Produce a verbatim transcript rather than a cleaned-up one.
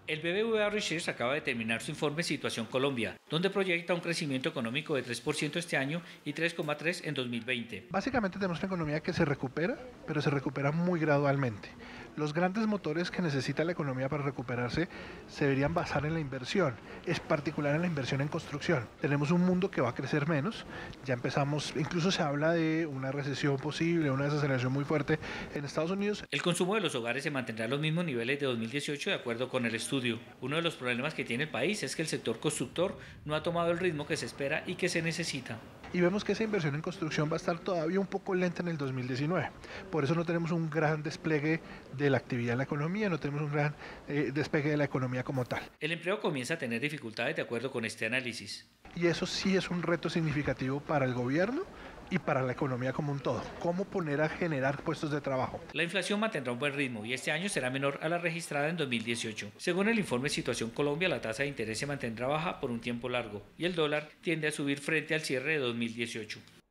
El B B V A Research acaba de terminar su informe Situación Colombia, donde proyecta un crecimiento económico de tres por ciento este año y tres coma tres por ciento en dos mil veinte. Básicamente tenemos una economía que se recupera, pero se recupera muy gradualmente. Los grandes motores que necesita la economía para recuperarse se deberían basar en la inversión, es particular en la inversión en construcción. Tenemos un mundo que va a crecer menos, ya empezamos, incluso se habla de una recesión posible, una desaceleración muy fuerte en Estados Unidos. El consumo de los hogares se mantendrá a los mismos niveles de dos mil dieciocho de acuerdo con el estudio. Uno de los problemas que tiene el país es que el sector constructor no ha tomado el ritmo que se espera y que se necesita. Y vemos que esa inversión en construcción va a estar todavía un poco lenta en el dos mil diecinueve. Por eso no tenemos un gran despliegue de la actividad en la economía, no tenemos un gran eh, despegue de la economía como tal. El empleo comienza a tener dificultades de acuerdo con este análisis. Y eso sí es un reto significativo para el gobierno y para la economía como un todo. ¿Cómo poner a generar puestos de trabajo? La inflación mantendrá un buen ritmo y este año será menor a la registrada en dos mil dieciocho. Según el informe Situación Colombia, la tasa de interés se mantendrá baja por un tiempo largo y el dólar tiende a subir frente al cierre de dos mil dieciocho.